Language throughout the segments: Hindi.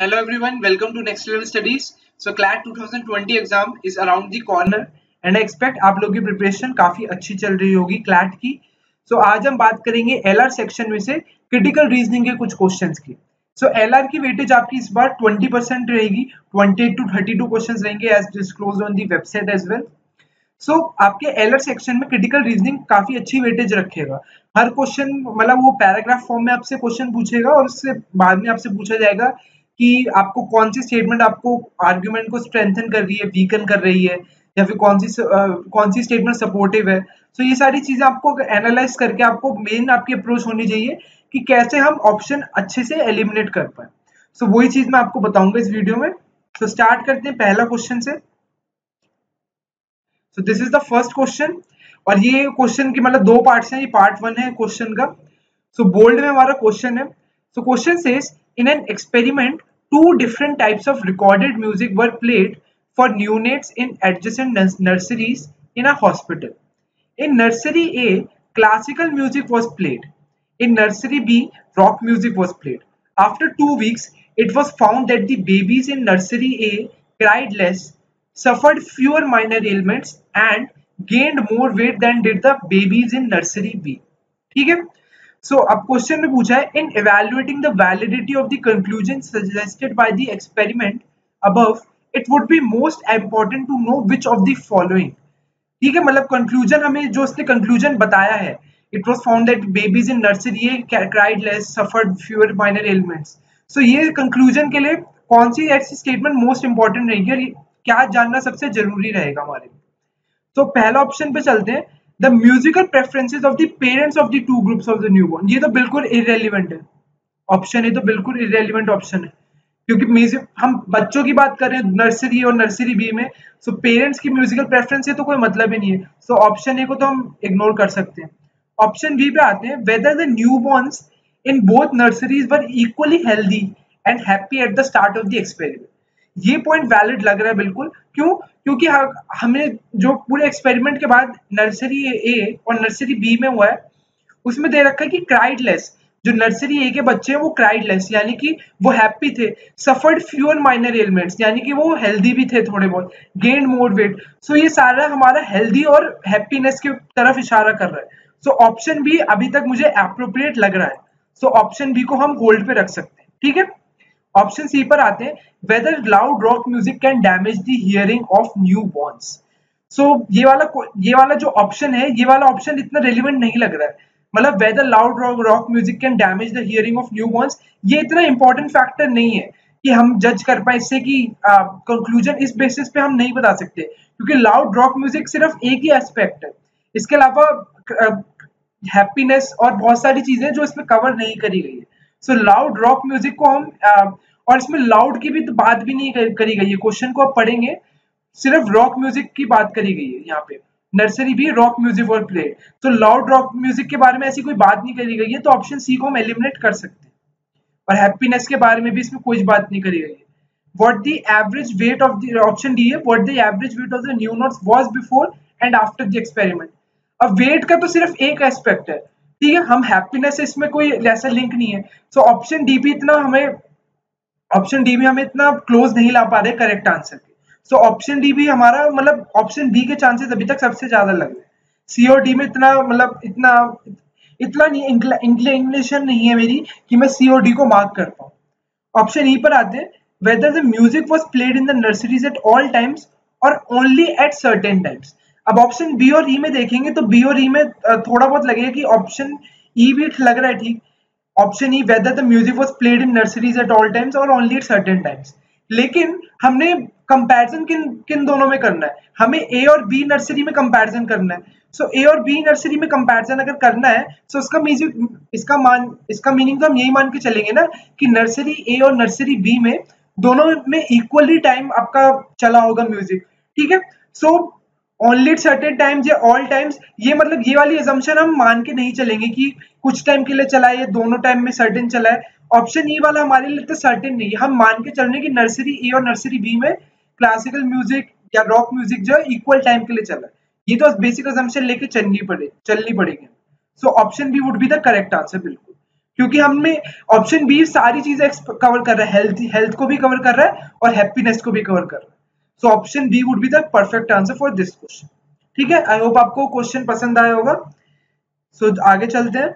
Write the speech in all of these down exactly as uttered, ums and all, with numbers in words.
Hello everyone, welcome to Next Level Studies. So CLAT twenty twenty exam is around the corner and I expect आप लोगों की प्रिपरेशन काफी अच्छी चल रही होगी क्लैट की. सो so, आज हम बात करेंगे एलआर सेक्शन में से क्रिटिकल रीजनिंग के कुछ क्वेश्चंस की. सो so, एलआर की वेटेज आपकी इस बार ट्वेंटी परसेंट रहेगी. Twenty two thirty two questions रहेंगे as disclosed on the website as well. So so, आपके एलआर सेक्शन में क्रिटिकल रीजनिंग काफी अच्छी वेटेज रखेगा. हर क्वेश्चन मतलब वो पैराग्राफ फॉर्म में आपसे क्वेश्चन पूछेगा और उससे बाद में आपसे पूछा जाएगा कि आपको कौन सी स्टेटमेंट आपको आर्ग्यूमेंट को स्ट्रेंथन कर रही है, वीकन कर रही है, या फिर कौन सी uh, कौन सी स्टेटमेंट सपोर्टिव है. सो so, ये सारी चीजें आपको एनालाइज करके आपको मेन आपकी अप्रोच होनी चाहिए कि कैसे हम ऑप्शन अच्छे से एलिमिनेट कर पाए. सो so, वही चीज मैं आपको बताऊंगा इस वीडियो में. तो so, स्टार्ट करते हैं पहला क्वेश्चन से. So this is the first question और ये क्वेश्चन की मतलब दो पार्ट्स हैं. ये पार्ट वन है क्वेश्चन का. सो so, बोल्ड में हमारा क्वेश्चन है. So question says in an experiment two different types of recorded music were played for neonates in adjacent nurseries in a hospital. In nursery A, classical music was played. In nursery B, rock music was played. After two weeks, it was found that the babies in nursery A cried less, suffered fewer minor ailments, and gained more weight than did the babies in nursery B. ठीक है. So, अब क्वेश्चन में पूछा है इन evaluating the validity of the conclusion suggested by the experiment above, it would be most important to know which of the following. ठीक है, मतलब कंक्लूजन हमें जो उसने कंक्लूजन बताया है, it was found that babies in nursery A cried less, suffered fewer minor ailments. So ये कंक्लूजन के लिए कौन सी ऐसी स्टेटमेंट मोस्ट इंपॉर्टेंट रहेगी और क्या जानना सबसे जरूरी रहेगा हमारे लिए. तो पहला ऑप्शन पे चलते हैं. The musical preferences of the parents of the two groups of the newborn. ये तो बिल्कुल irrelevant है ऑप्शन. ये तो बिल्कुल irrelevant ऑप्शन है क्योंकि म्यूजिक हम बच्चों की बात कर रहे हैं नर्सरी और नर्सरी बी में. सो पेरेंट्स की म्यूजिकल प्रेफरेंस से तो कोई मतलब ही नहीं है. सो ऑप्शन ए को तो हम इग्नोर कर सकते हैं. ऑप्शन बी पे आते हैं. Whether the newborns in both nurseries were equally healthy and happy at the start of the experiment. ये पॉइंट वैलिड लग रहा है बिल्कुल. क्यों? क्योंकि हमें जो पूरे एक्सपेरिमेंट के बाद नर्सरी ए और नर्सरी बी में हुआ है उसमें दे रखा है कि क्राइड लेस. जो नर्सरी ए के बच्चे हैं वो क्राइड लेस यानी कि वो हैप्पी थे. सफर्ड फ्यूअर माइनर एलिमेंट्स यानी कि वो हेल्दी भी थे थोड़े बहुत. Gained more wait. सो ये सारा हमारा हेल्दी और हैप्पीनेस की तरफ इशारा कर रहा है. सो ऑप्शन बी अभी तक मुझे एप्रोप्रिएट लग रहा है. सो ऑप्शन बी को हम होल्ड पे रख सकते हैं. ठीक है. ऑप्शन सी पर आते हैं. Whether loud rock music can damage the hearing of newborns. So ये वाला ये वाला जो ऑप्शन है ये वाला ऑप्शन इतना रेलिवेंट नहीं लग रहा है. मतलब whether loud rock rock music can damage the hearing of newborns ये इतना इंपॉर्टेंट फैक्टर नहीं है कि हम जज कर पाए इससे कि कंक्लूजन uh, इस बेसिस पे हम नहीं बता सकते क्योंकि लाउड रॉक म्यूजिक सिर्फ एक ही एस्पेक्ट है. इसके अलावा हैप्पीनेस uh, और बहुत सारी चीजें जो इसमें कवर नहीं करी गई है. सो लाउड रॉक म्यूजिक को हम uh, और इसमें लाउड की भी तो बात भी नहीं करी गई है. क्वेश्चन को आप पढ़ेंगे सिर्फ रॉक म्यूजिक की बात करी गई है. यहाँ पे नर्सरी भी रॉक म्यूजिक और प्ले. तो लाउड रॉक म्यूजिक के बारे में ऐसी कोई बात नहीं करी गई है. तो ऑप्शन सी को हम एलिमिनेट कर सकते हैं. और हैप्पीनेस के बारे में भी इसमें कोई बात नहीं करी गई है. What the average weight of the option D है. What the average weight of the न्यूनॉट्स was before and after the experiment. अब वेट का तो सिर्फ एक एस्पेक्ट है. ठीक है. हम हैप्पीनेस से इसमें कोई ऐसा लिंक नहीं है. सो ऑप्शन डी भी इतना हमें ऑप्शन डी में हमें इतना क्लोज नहीं ला पा रहे करेक्ट आंसर के. सो ऑप्शन डी भी हमारा मतलब ऑप्शन बी के चांसेस अभी तक सबसे ज्यादा लग रहे हैं. सी और डी में इतना मतलब इतना इतना नहीं इंक्लिनेशन नहीं है मेरी कि मैं सी और डी को मार्क कर पाऊं. ऑप्शन ई पर आते हैं. Whether the music was played in the nurseries at all times और ओनली एट सर्टेन टाइम्स. अब ऑप्शन बी और ई में देखेंगे तो बी और ई में थोड़ा बहुत लगेगा कि ऑप्शन ई भी लग रहा है ठीक. Option E whether the music was played in nurseries at all times और ओनली एट सर्टेन टाइम्स. लेकिन हमने कंपैरिजन किन किन दोनों में करना है. हमें ए और बी नर्सरी में कंपैरिजन करना है. सो ए और बी नर्सरी में कंपैरिजन अगर करना है तो उसका म्यूजिक इसका मान इसका मीनिंग तो हम यही मान के चलेंगे ना कि नर्सरी ए और नर्सरी बी में दोनों में इक्वली टाइम आपका चला होगा म्यूजिक. ठीक है. सो ओनली सर्टेन टाइम्स या ऑल टाइम्स ये मतलब ये वाली assumption हम मान के नहीं चलेंगे कि कुछ टाइम के लिए चला है या दोनों टाइम में सर्टेन चला है. ऑप्शन ई वाला हमारे लिए तो सर्टेन नहीं है. हम मान के चल रहे हैं कि नर्सरी ए और नर्सरी बी में क्लासिकल म्यूजिक या रॉक म्यूजिक जो है इक्वल टाइम के लिए चला है. ये तो बेसिक assumption लेके चलनी पड़े चलनी पड़ेगी. So option B would be the correct answer बिल्कुल. क्योंकि हमने ऑप्शन बी सारी चीजें कवर कर रहा है, हेल्थ हेल्थ को भी कवर कर रहा है और हैप्पीनेस को भी कवर कर रहा है। So option B would be the perfect answer for this question. ठीक है, आई होप आपको क्वेश्चन पसंद आया होगा। सो so, आगे चलते हैं।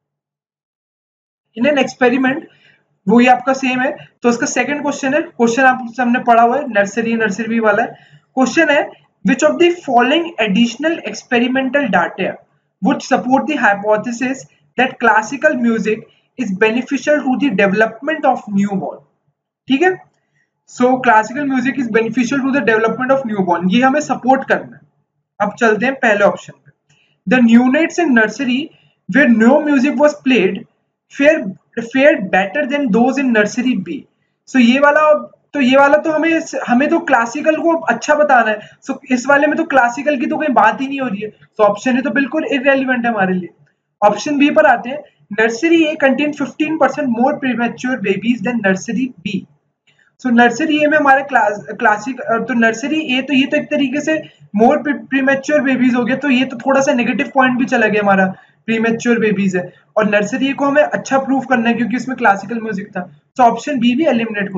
इन एन एक्सपेरिमेंट, वो ये आपका सेम है, तो उसका सेकंड क्वेश्चन है, क्वेश्चन आप हमने पढ़ा हुआ है, नर्सरी नर्सरी वाला है। क्वेश्चन है, which of the following additional experimental data would support the hypothesis that classical music is beneficial to the development of newborn? ठीक है, so classical music is beneficial to the development of newborn, ये हमें सपोर्ट करना है। अब चलते हैं पहले ऑप्शन पे। The neonates in nursery where no music was played fared far better than those in nursery B. So ये वाला तो ये वाला तो हमें हमें तो क्लासिकल को अच्छा बताना है। सो so, इस वाले में तो क्लासिकल की तो कोई बात ही नहीं हो रही है, तो ऑप्शन ए तो बिल्कुल इररेलेवेंट है हमारे लिए। ऑप्शन बी पर आते हैं। Nursery A contain fifteen percent more premature babies than nursery B. So nursery A में हमारा क्लास क्लासिक तो नर्सरी ए तो ये तो एक तरीके से मोर प्रीमैच्योर बेबीज हो गया, तो ये तो थोड़ा सा नेगेटिव पॉइंट भी चला गया हमारा, प्रीमैच्योर बेबीज है और नर्सरी ए को हमें अच्छा प्रूव करना है क्योंकि इसमें क्लासिकल म्यूजिक था। तो ऑप्शन बी भी एलिमिनेट हो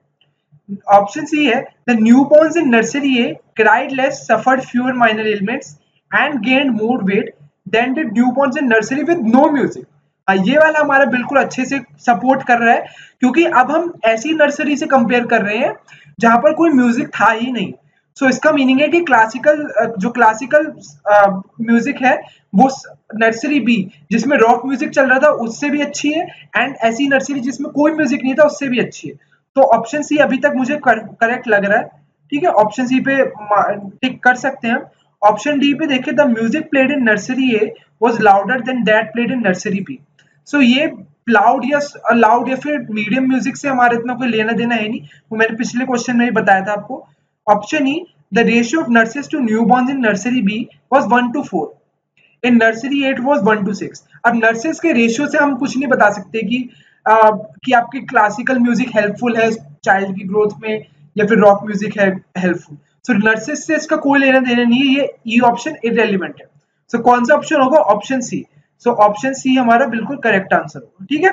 जाएगा। ऑप्शन सी है, the newborns in nursery A cried less, suffered fewer minor elements and gained more weight than the newborns in nursery with no music. ये वाला हमारा बिल्कुल अच्छे से सपोर्ट कर रहा है क्योंकि अब हम ऐसी नर्सरी से कंपेयर कर रहे हैं जहां पर कोई म्यूजिक था ही नहीं। सो so, इसका मीनिंग है कि क्लासिकल जो क्लासिकल म्यूजिक है वो नर्सरी बी जिसमें रॉक म्यूजिक चल रहा था उससे भी अच्छी है, एंड ऐसी नर्सरी जिसमें कोई म्यूजिक नहीं था उससे भी अच्छी है। तो ऑप्शन सी अभी तक मुझे करेक्ट लग रहा है। ठीक है, ऑप्शन सी पे टिक कर सकते हैं हम। ऑप्शन डी पे देखिए, the music played in nursery A was louder than that played in nursery B. So ये लाउड या लाउड या फिर मीडियम म्यूजिक से हमारा इतना कोई लेना देना है नहीं, वो मैंने पिछले क्वेश्चन में ही बताया था आपको। Option E, the ratio of nurses to newborns in nursery B was one to four, in nursery A was one to six. अब नर्सेस के रेशियो से हम कुछ नहीं बता सकते कि आ, कि आपकी क्लासिकल म्यूजिक हेल्पफुल है चाइल्ड की ग्रोथ में या फिर रॉक म्यूजिक है हेल्पफुल। सो नर्सेस से इसका कोई लेना देना नहीं है, ये ई ऑप्शन इररेलेवेंट है। सो so, कौन सा ऑप्शन होगा? Option C. So option C हमारा बिल्कुल करेक्ट आंसर होगा। ठीक है,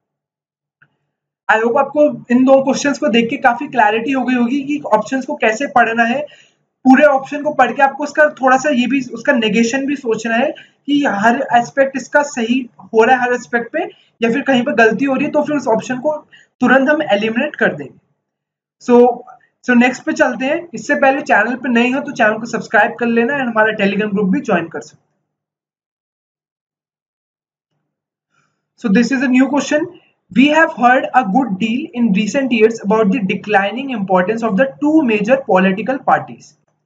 आई होप आपको इन दो क्वेश्चंस को देख के काफी क्लैरिटी हो गई होगी कि ऑप्शंस को कैसे पढ़ना है। पूरे ऑप्शन को पढ़ के आपको उसका थोड़ा सा ये भी उसका नेगेशन भी सोचना है कि हर एस्पेक्ट इसका सही हो रहा है हर एस्पेक्ट पे, या फिर कहीं पर गलती हो रही है तो फिर उस ऑप्शन को तुरंत हम एलिमिनेट कर देंगे। सो सो नेक्स्ट पे चलते हैं। इससे पहले चैनल पे नए हो तो चैनल को सब्सक्राइब कर लेना एंड हमारा टेलीग्राम ग्रुप भी ज्वाइन कर सकते। So this is a new question. We have heard a good deal in recent years about the declining importance of the two major political parties.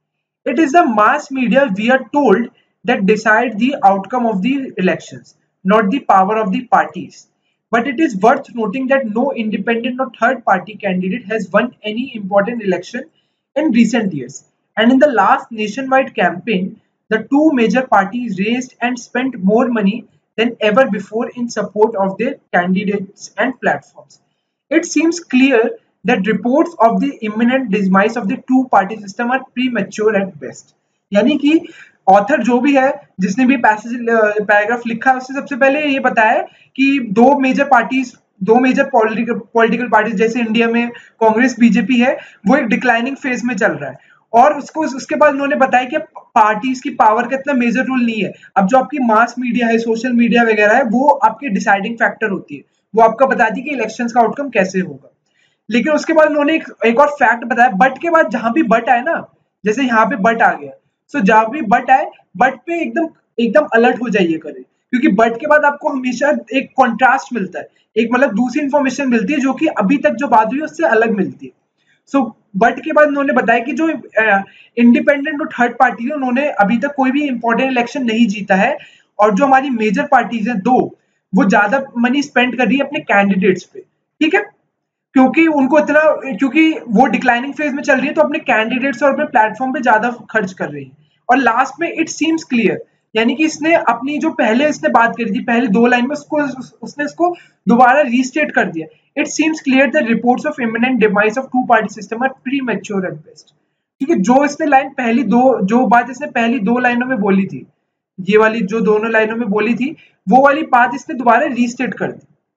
It is the mass media, we are told, that decide the outcome of the elections, not the power of the parties. But it is worth noting that no independent or third party candidate has won any important election in recent years. And in the last nationwide campaign, the two major parties raised and spent more money than ever before in support of their candidates and platforms. It seems clear that reports of the imminent demise of the two-party system are premature at best. यानी कि ऑथर जो भी है जिसने भी पैसेज पैराग्राफ लिखा है उससे सबसे पहले ये बताया कि दो मेजर पार्टीज दो मेजर पॉलिटिकल पॉलिटिकल पार्टीज जैसे इंडिया में कांग्रेस बीजेपी है वो एक डिक्लाइनिंग फेज में चल रहा है, और उसको उसके बाद उन्होंने बताया कि पार्टीज की पावर का इतना मेजर रोल नहीं है। अब जो आपकी मास मीडिया है, सोशल मीडिया वगैरह है, वो आपकी डिसाइडिंग फैक्टर होती है, वो आपका बताती है कि इलेक्शंस का आउटकम कैसे होगा। लेकिन उसके बाद उन्होंने एक, एक और फैक्ट बताया, बट के बाद जहां भी बट आए ना, जैसे यहाँ पे बट आ गया, सो जहां भी बट आए बट पे एकदम एकदम अलर्ट हो जाइए करें, क्योंकि बट के बाद आपको हमेशा एक कॉन्ट्रास्ट मिलता है, एक मतलब दूसरी इंफॉर्मेशन मिलती है जो कि अभी तक जो बात हुई उससे अलग मिलती है। सो so, बट के बाद उन्होंने बताया कि जो इंडिपेंडेंट और थर्ड पार्टी है उन्होंने अभी तक कोई भी इंपॉर्टेंट इलेक्शन नहीं जीता है, और जो हमारी मेजर पार्टीज हैं दो, वो ज्यादा मनी स्पेंड कर रही है अपने कैंडिडेट्स पे। ठीक है, क्योंकि उनको इतना क्योंकि वो डिक्लाइनिंग फेज में चल रही है तो अपने कैंडिडेट्स और अपने प्लेटफॉर्म पे ज्यादा खर्च कर रही है। और लास्ट में इट सीम्स क्लियर, यानी कि इसने अपनी जो पहले इसने बात करी थी पहले दो लाइन में उसको उसने इसको दोबारा रीस्टेट कर दिया। It seems clear that reports of imminent demise of two-party system are premature at best. ठीक है, जो इसने लाइन पहली दो जो बात इसने पहली दो लाइनों में बोली थी, ये वाली जो दोनों लाइनों में बोली थी, वो वाली बात इसने दोबारा रीस्टेट कर दी।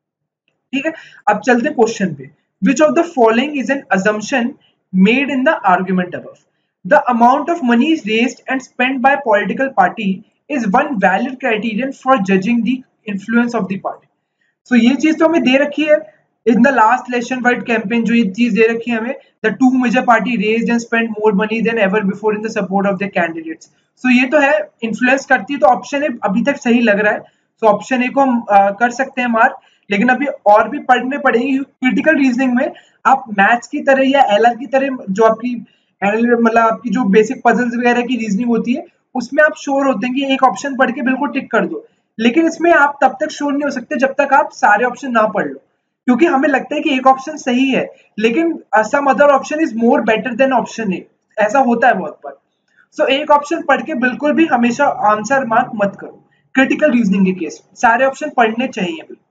ठीक है, अब चलते हैं क्वेश्चन पे। Which of the following is an assumption made in the argument above? The amount of money raised and spent by political party is one valid criterion for judging the influence of the party. So ये चीज तो हमें दे रखी है in the last election wide campaign, जो ये चीज दे रखी है हमें, the two major party raised and spent more money than ever before in the support of the candidates. So ये तो है, इन्फ्लुएंस करती है, तो ऑप्शन ए अभी तक सही लग रहा है। सो ऑप्शन ए को हम uh, कर सकते हैं मार्क, लेकिन अभी और भी पढ़ने पड़ेगी। क्रिटिकल रीजनिंग में आप मैथ्स की तरह या एलआर की तरह जो आपकी मतलब आपकी जो बेसिक पजल्स वगैरह की रीजनिंग होती है, उसमें आप श्योर होते हैं कि एक ऑप्शन पढ़ के बिल्कुल टिक कर दो, लेकिन इसमें आप तब तक श्योर नहीं हो सकते जब तक आप सारे ऑप्शन ना पढ़ लो, क्योंकि हमें लगता है कि एक ऑप्शन सही है, लेकिन some other option is more better than option A, ऐसा होता है बहुत बार। सो so, एक ऑप्शन पढ़ के बिल्कुल भी हमेशा आंसर मार्क मत करो क्रिटिकल रीजनिंग के केस, सारे ऑप्शन पढ़ने चाहिए बिल्कुल।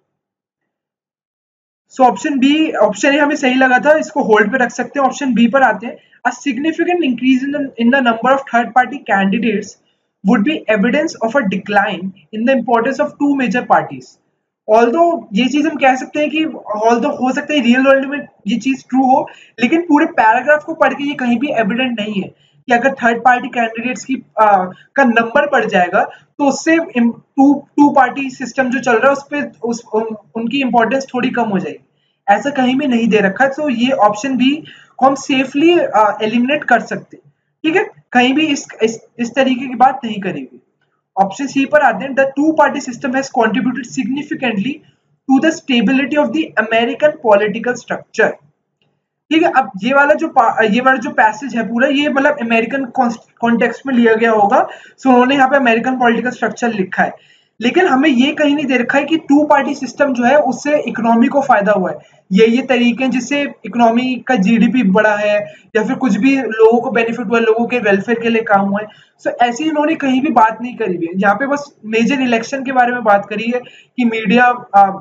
So option B, option A हमें सही लगा था, इसको होल्ड पे रख सकते हैं। ऑप्शन बी पर आते हैं। A significant increase in in the number of third party candidates would be evidence of a decline in the importance of two major parties. Although ये चीज हम कह सकते हैं कि although हो सकता है रियल वर्ल्ड में ये चीज ट्रू हो, लेकिन पूरे पैराग्राफ को पढ़ के ये कहीं भी एविडेंट नहीं है कि अगर थर्ड पार्टी कैंडिडेट्स की आ, का नंबर बढ़ जाएगा तो उससे टू टू पार्टी सिस्टम जो चल रहा है उस पर उस उन, उनकी इंपॉर्टेंस थोड़ी कम हो जाएगी, ऐसा कहीं भी नहीं दे रखा है। तो ये ऑप्शन बी को हम सेफली एलिमिनेट कर सकते हैं, ठीक है, कहीं भी इस इस, इस तरीके की बात नहीं करेगी। ऑप्शन सी पर आते हैं। The two party system has contributed significantly to the stability of the American political structure. ठीक है, अब ये वाला जो ये वाला जो पैसेज है पूरा, ये मतलब अमेरिकन कॉन्टेक्स्ट में लिया गया होगा, सो उन्होंने यहाँ पे अमेरिकन पॉलिटिकल स्ट्रक्चर लिखा है, लेकिन हमें ये कहीं नहीं दे रखा है कि टू पार्टी सिस्टम जो है उससे इकोनॉमी को फायदा हुआ है, ये ये तरीके हैं जिससे इकोनॉमी का जीडीपी बढ़ा है या फिर कुछ भी लोगों को बेनिफिट हुआ है, लोगों के वेलफेयर के लिए काम हुआ है। सो ऐसी इन्होंने कहीं भी बात नहीं करी हुई है, यहाँ पे बस मेजर इलेक्शन के बारे में बात करी है कि मीडिया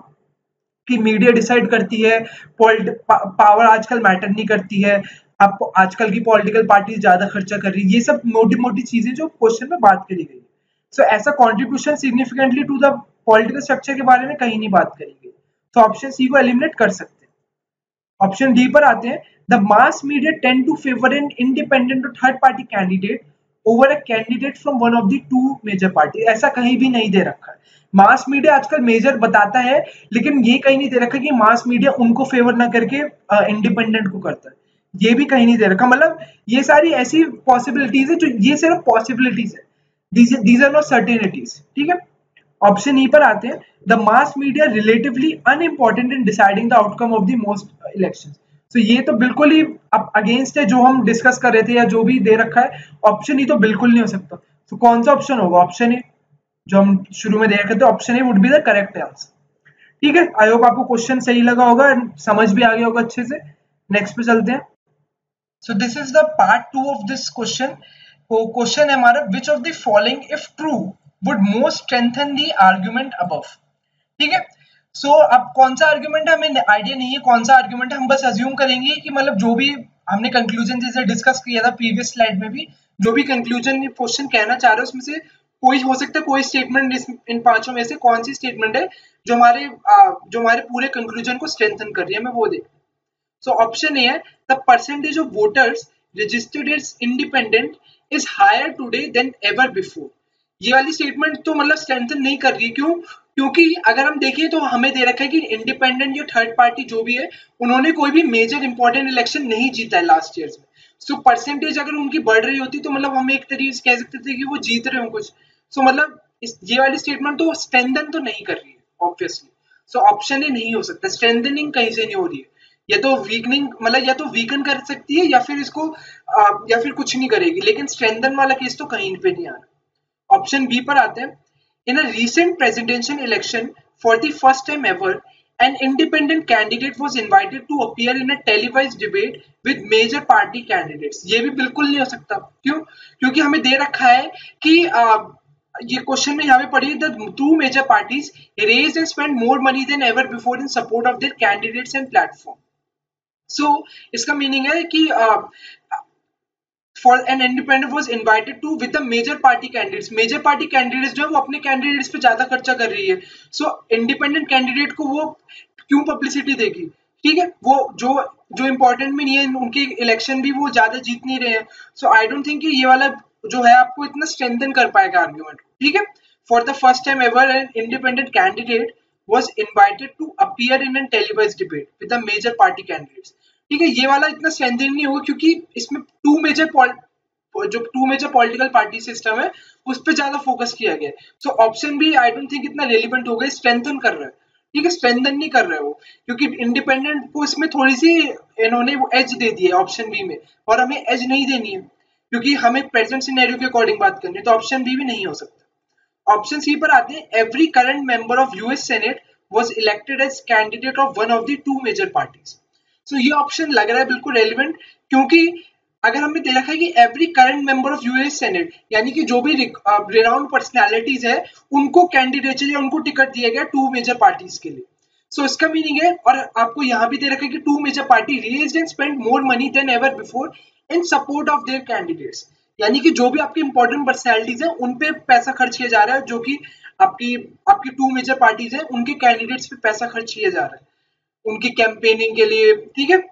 कि मीडिया डिसाइड करती है, पावर आजकल मैटर नहीं करती है, आप आजकल की पॉलिटिकल पार्टी ज्यादा खर्चा कर रही है, ये सब मोटी मोटी चीजें जो क्वेश्चन में बात करी गई। सो so, ऐसा contribution significantly to the political structure के बारे में कहीं नहीं बात करी गई, तो ऑप्शन सी को एलिमिनेट कर सकते हैं। ऑप्शन डी पर आते हैं। The mass media tend to favour an independent or third party candidate over a candidate from one of the two major party. ऐसा कहीं भी नहीं दे रखा है। मास मीडिया आजकल मेजर बताता है, लेकिन ये कहीं नहीं दे रखा कि मास मीडिया उनको फेवर ना करके इंडिपेंडेंट को करता है, ये भी कहीं नहीं दे रखा। मतलब ये सारी ऐसी पॉसिबिलिटीज है जो, ये सिर्फ पॉसिबिलिटीज है, दीज आर नॉट सर्टेनिटीज, ठीक है। ऑप्शन ई पर आते हैं। The mass media relatively unimportant in deciding the outcome of the most election. तो ये तो बिल्कुल ही अगेंस्ट है जो हम डिस्कस कर रहे थे या जो भी दे रखा है। ऑप्शन ई तो बिल्कुल नहीं हो सकता। तो कौन सा ऑप्शन होगा? ऑप्शन ए, जो हम शुरू में दे रखे थे, option A would be the correct answer. ठीक है, आई होप आपको क्वेश्चन सही लगा होगा, समझ भी आ गया होगा अच्छे से। नेक्स्ट पे चलते हैं। So this is the part two of this question. तो क्वेश्चन है हमारा, which of the following if true would most strengthen the argument above. ठीक है, सो so, अब कौन सा आर्ग्यूमेंट है हमें आइडिया नहीं है, कौन सा आर्ग्यूमेंट है, हम बस अज्यूम करेंगे कि मतलब जो भी हमने कंक्लूजन जैसे डिस्कस किया था प्रीवियस स्लाइड में भी, जो भी कंक्लूजन क्वेश्चन कहना चाह रहे हैं उसमें से कोई हो सकता है, कोई स्टेटमेंट इन पांचों में से कौन सी स्टेटमेंट है जो हमारे जो हमारे पूरे कंक्लूजन को स्ट्रेंथन कर रही है, हमें वो देख। सो ऑप्शन ए है, the percentage of voters registered as independent is higher today than ever before. ये वाली स्टेटमेंट तो मतलब स्ट्रेंथन नहीं कर रही, क्यों? क्योंकि अगर हम देखें तो हमें दे रखा है कि इंडिपेंडेंट या थर्ड पार्टी जो भी है, उन्होंने कोई भी मेजर इंपॉर्टेंट इलेक्शन नहीं जीता है लास्ट ईयर में। सो so, परसेंटेज अगर उनकी बढ़ रही होती तो मतलब हम एक तरीके से कह सकते थे कि वो जीत रहे हो कुछ। सो so, मतलब इस ये वाली स्टेटमेंट तो स्ट्रेंथन तो नहीं कर रही है ऑब्वियसली। सो ऑप्शन ए नहीं हो सकता, स्ट्रेंथनिंग कहीं से नहीं हो रही है, या तो वीकनिंग मतलब या तो वीकन कर सकती है या फिर इसको आ, या फिर कुछ नहीं करेगी, लेकिन स्ट्रेंथन वाला केस तो कहीं पे नहीं आ रहा। ऑप्शन बी पर आते हैं। In a recent presidential election for the first time ever an independent candidate was invited to appear in a televised debate with major party candidates। ये भी बिल्कुल नहीं हो सकता। क्यों? क्योंकि हमें दे रखा है कि आ, ये क्वेश्चन में यहाँ पे पढ़ी, the two major parties raised and spent more money than ever before in support of their candidates and platform। so इसका मीनिंग है कि uh, for an independent was invited to with the major party candidates। major party candidates जो है वो अपने candidates पे ज्यादा खर्चा कर रही है। so independent candidate को वो क्यों पब्लिसिटी देगी, ठीक है, वो जो जो इम्पोर्टेंट भी नहीं है, उनके इलेक्शन भी वो ज्यादा जीत नहीं रहे हैं, सो आई डोंट थिंक कि ये वाला जो है आपको इतना स्ट्रेंथन कर पाएगा आर्ग्यूमेंट, ठीक है। For the first time ever an independent candidate was invited to appear in a televised debate with the major party candidates, ठीक है, ये वाला इतना स्ट्रेंथन नहीं होगा क्योंकि इसमें टू मेजर जो two major political party system है उस पर ज्यादा फोकस किया गया है, सो ऑप्शन भी आई डोंट थिंक इतना रेलिवेंट होगा, स्ट्रेंथन कर रहा है, ठीक है, स्ट्रेंथन नहीं कर रहे हो क्योंकि इंडिपेंडेंट को इसमें थोड़ी सी इन्होंने वो एज दे दी है ऑप्शन बी में, और हमें एज नहीं देनी है क्योंकि हमें प्रेजेंट सिनेरियो के अकॉर्डिंग बात करनी है, तो ऑप्शन बी भी नहीं हो सकता। ऑप्शन सी पर आते हैं, every current member of US Senate was elected as candidate of one of the two major parties. So ये ऑप्शन लग रहा है बिल्कुल रेलिवेंट, क्योंकि अगर हमने देखा है कि every current member of US Senate यानी कि जो भी रिनाउंड पर्सनालिटीज है उनको कैंडिडेचर या उनको टिकट दिया गया टू मेजर पार्टीज के लिए, सो so, इसका मीनिंग है, और आपको यहाँ भी दे रखा है कि two major party raised and spend more money than ever before in support of their candidates, यानी कि जो भी आपकी इंपॉर्टेंट पर्सनैलिटीज है उन पे पैसा खर्च किया जा रहा है, जो कि आपकी आपकी टू मेजर पार्टीज है उनके कैंडिडेट्स पे पैसा खर्च किया जा रहा है उनकी कैंपेनिंग के लिए, ठीक है।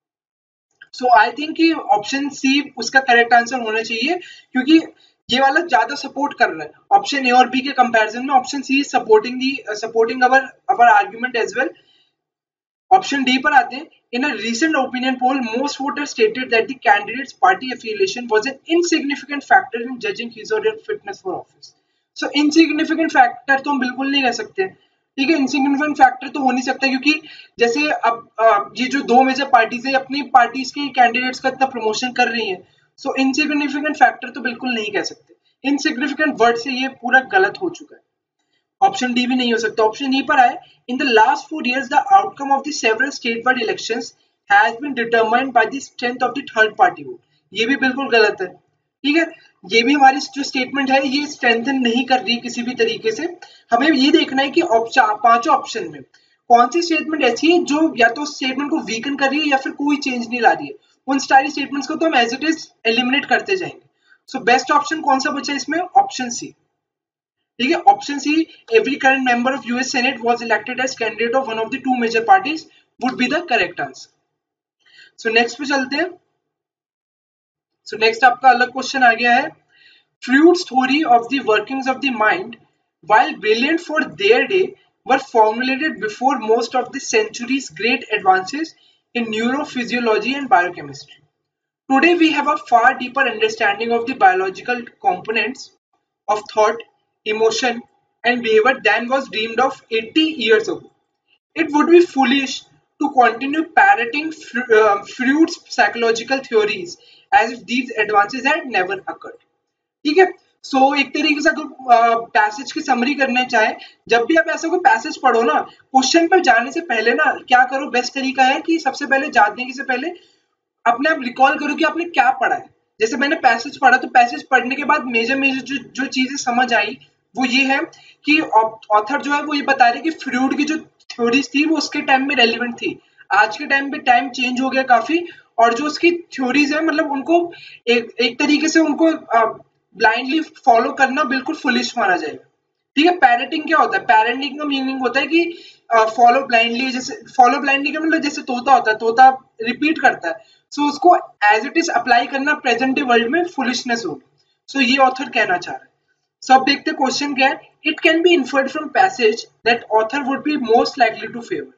सो आई थिंक कि ऑप्शन सी उसका करेक्ट आंसर होना चाहिए क्योंकि ये वाला ज्यादा सपोर्ट कर रहा है ऑप्शन ए और बी के कंपैरिजन में, option C supporting the supporting our our argument as well. Option D पर आते हैं, in a recent opinion poll most voters stated that the candidates party affiliation was an insignificant factor in judging his or her fitness for office. So insignificant factor तो हम बिल्कुल नहीं कह सकते, ठीक है, इनसिग्निफिकेंट फैक्टर तो हो नहीं सकता क्योंकि जैसे अब ये जो दो मेजर पार्टीज है अपनी पार्टीज के कैंडिडेट्स का इतना प्रमोशन कर रही है, सो इनसिग्निफिकेंट फैक्टर तो बिल्कुल नहीं कह सकते, इनसिग्निफिकेंट वर्ड से ये पूरा गलत हो चुका है, ऑप्शन डी भी नहीं हो सकता। ऑप्शन ई पर आए, in the last four years the outcome of the several state wide elections has been determined by the strength of the third party vote, ये भी बिल्कुल गलत है, ठीक है, ये भी हमारी जो स्टेटमेंट है ये स्ट्रेंथन नहीं कर रही किसी भी तरीके से, हमें ये देखना है कि पांचों ऑप्शन में कौन सी स्टेटमेंट ऐसी है जो या तो स्टेटमेंट को वीकन कर रही है या फिर कोई चेंज नहीं ला रही है, उन सारी स्टेटमेंट्स को तो हम एज इट इज एलिमिनेट करते जाएंगे। सो बेस्ट ऑप्शन कौन सा बचा इसमें, ऑप्शन सी, ठीक है, option C, every current member of US Senate was elected as candidate of one of the two major parties would be the correct answer. So next पे चलते हैं। सो so नेक्स्ट आपका अलग क्वेश्चन आ गया है, Freud's theory of the workings of the mind, while brilliant for their day, were formulated before most of the century's great advances in neurophysiology and biochemistry. Today we have a far deeper understanding of the biological components of thought, emotion, and behavior than was dreamed of eighty years ago. It would be foolish to continue parroting uh, Freud's psychological theories as if these advances had never occurred. ठीक है, सो so, एक तरीके से अगर पैसेज की समरी करने चाहे, जब भी आप ऐसा कोई पैसेज पढ़ो ना, क्वेश्चन पर जाने से पहले ना क्या करो, बेस्ट तरीका है कि सबसे पहले जानने से पहले अपने आप रिकॉल करो कि आपने क्या पढ़ा है। जैसे मैंने पैसेज पढ़ा तो पैसेज पढ़ने के बाद मेजर मेजर जो जो चीजें समझ आई वो ये है कि ऑथर जो है वो ये बता रहे कि फ्रूड की जो थ्योरीज थी वो उसके टाइम में रेलिवेंट थी, आज के टाइम पे टाइम चेंज हो गया काफी, और जो उसकी थ्योरीज है मतलब उनको एक एक तरीके से उनको ब्लाइंडली फॉलो करना बिल्कुल फुलिश माना जाएगा, ठीक है। पैरेटिंग क्या होता है, पैरेटिंग का मीनिंग होता है कि फॉलो ब्लाइंडली, जैसे फॉलो ब्लाइंडली का मतलब जैसे तोता होता है, तोता रिपीट करता है, सो so, उसको एज इट इज अप्लाई करना प्रेजेंट डे वर्ल्ड में फुलिशनेस होगी, सो so, ये ऑथर कहना चाह रहा है। सो so, अब देखते क्वेश्चन क्या है, it can be inferred from passage that author would be most likely to favour.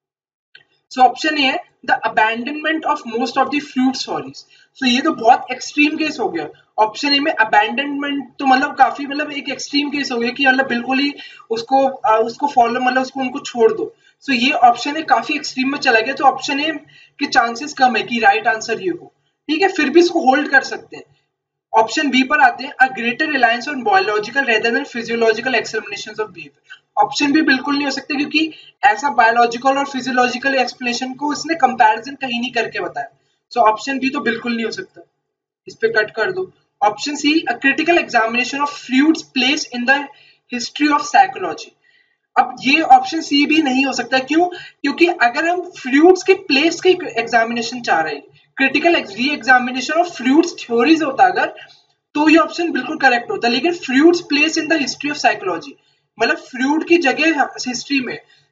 So option A है the abandonment of most of the Freud stories, so ये तो बहुत एक्सट्रीम केस हो गया, ऑप्शन ए में अबैंडनमेंट तो मतलब काफी मतलब एक एक्सट्रीम केस हो गया कि मतलब बिल्कुल ही उसको आ, उसको फॉलो मतलब उसको उनको छोड़ दो, सो so, ये ऑप्शन ए काफी एक्सट्रीम में चला गया, तो ऑप्शन ए के चांसेस कम है कि राइट आंसर ये हो, ठीक है, फिर भी इसको होल्ड कर सकते हैं। ऑप्शन बी पर आते हैं, a greater reliance on biological rather than physiological explanations of behaviour, option भी बिल्कुल नहीं हो सकते क्योंकि ऐसा बायोलॉजिकल और फिजियोलॉजिकल एक्सप्लेनेशन को इसने कंपैरिजन कहीं नहीं करके बताया, सो ऑप्शन बी तो बिल्कुल नहीं हो सकता, इस पे कट कर दो। Option C, a critical examination of Freud's place in the history of psychology, अब ये ऑप्शन सी भी नहीं हो सकता, क्यों, क्योंकि अगर हम फ्रूट्स के प्लेस की एग्जामिनेशन चाह रहे हैं, क्रिटिकल री एग्जामिनेशन ऑफ फ्रूट्स थ्योरीज होता अगर, तो ये ऑप्शन बिल्कुल करेक्ट होता, लेकिन Freud's place in the history of psychology मतलब फ्रूट की जगह हिस्ट्री में,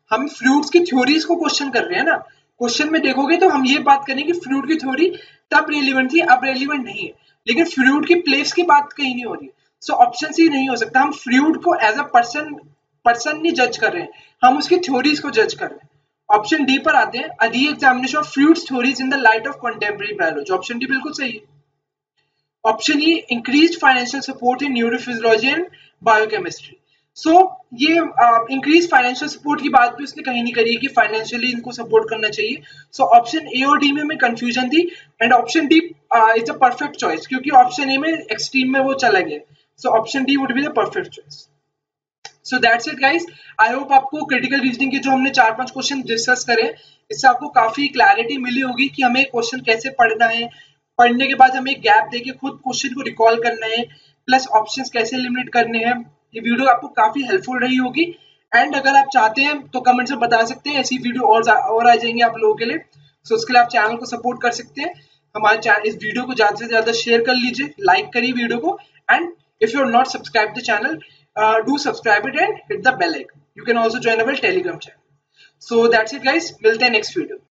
हम फ्रूट्स की थ्योरीज को क्वेश्चन कर रहे हैं ना। क्वेश्चन में देखोगे तो हम ये बात करेंगे कि फ्रूट की थ्योरी तब रेलिवेंट थी, अब रेलिवेंट नहीं है, लेकिन फ्रूट की प्लेस की बात कहीं नहीं हो रही। सो ऑप्शन सी नहीं हो सकता। हम फ्रूट को एज अ पर्सन पर्सन नहीं जज कर रहे हैं, हम उसकी थ्योरीज को जज कर रहे हैं। ऑप्शन डी पर आते हैं, a re examination of Freud's theories in the light of contemporary biology. Option D बिल्कुल सही है। Option E, increase financial support in neurophysiology and biochemistry. So ये इंक्रीज फाइनेंशियल सपोर्ट की बात भी उसने कहीं नहीं करी है कि फाइनेंशियली इनको सपोर्ट करना चाहिए। सो ऑप्शन ए और डी में हमें कंफ्यूजन थी, and option D is a perfect choice, क्योंकि ऑप्शन ए में एक्सट्रीम में वो चला गया। So option D would be the perfect choice. So that's it guys. I hope आपको क्रिटिकल रीजनिंग के जो हमने चार पांच क्वेश्चन डिस्कस करे, इससे आपको काफी क्लैरिटी मिली होगी कि हमें क्वेश्चन कैसे पढ़ना है, पढ़ने के बाद हमें गैप देके खुद क्वेश्चन को रिकॉल करना है, प्लस ऑप्शंस कैसे एलिमिनेट करने हैं। ये वीडियो आपको काफी हेल्पफुल रही होगी, एंड अगर आप चाहते हैं तो कमेंट में बता सकते हैं, ऐसी वीडियो और और आ जाएंगे आप लोगों के लिए। सो so, उसके लिए आप चैनल को सपोर्ट कर सकते हैं। हमारे चैनल, इस वीडियो को ज्यादा से ज्यादा शेयर कर लीजिए, लाइक करिए वीडियो को, and if you are not subscribed the channel, uh, do subscribe it and hit the bell icon. You can also join our telegram channel. So that's it guys, मिलते हैं next video।